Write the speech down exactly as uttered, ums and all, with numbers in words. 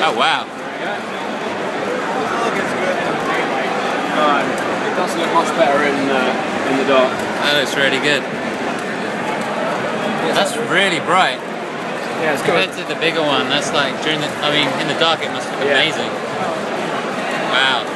Oh wow. Uh, it does look much better in uh, in the dark. That looks really good. That's really bright. Yeah, it's good. Compared to the bigger one, that's like during the, I mean, in the dark it must look Yeah. amazing. Wow.